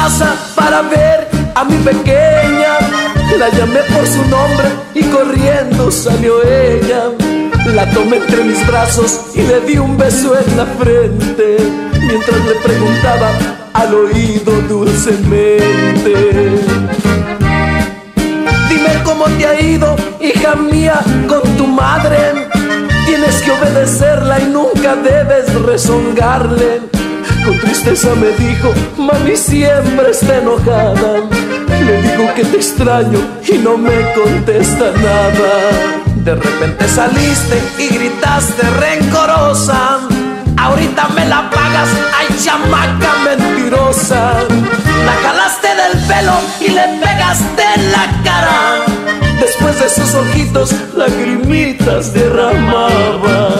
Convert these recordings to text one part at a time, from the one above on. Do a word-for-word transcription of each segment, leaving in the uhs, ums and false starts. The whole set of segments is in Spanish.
casa para ver a mi pequeña. La llamé por su nombre y corriendo salió ella. La tomé entre mis brazos y le di un beso en la frente, mientras le preguntaba al oído dulcemente: dime cómo te ha ido, hija mía, con tu madre. Tienes que obedecerla y nunca debes rezongarle. Con tristeza me dijo: mami siempre está enojada. Le digo que te extraño y no me contesta nada. De repente saliste y gritaste rencorosa: ahorita me la pagas, ay chamaca mentirosa. La jalaste del pelo y le pegaste en la cara. Después de sus ojitos lagrimitas derramaba.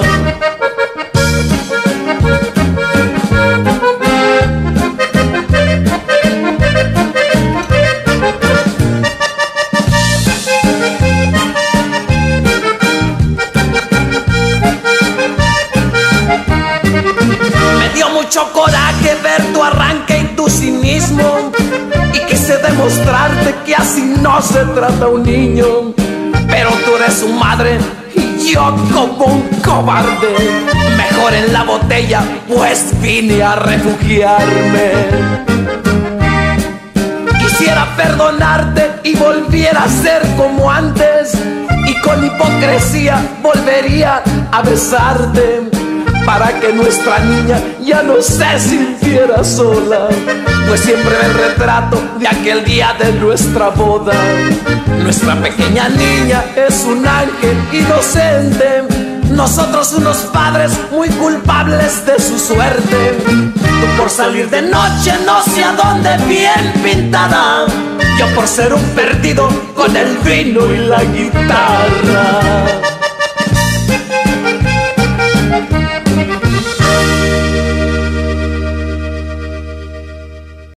Mucho coraje ver tu arranque y tu cinismo, y quise demostrarte que así no se trata un niño. Pero tú eres su madre y yo como un cobarde, mejor en la botella, pues vine a refugiarme. Quisiera perdonarte y volviera a ser como antes, y con hipocresía volvería a besarte, para que nuestra niña ya no se sintiera sola, pues siempre ve el retrato de aquel día de nuestra boda. Nuestra pequeña niña es un ángel inocente, nosotros unos padres muy culpables de su suerte. Tú por salir de noche no sé a dónde bien pintada, yo por ser un perdido con el vino y la guitarra.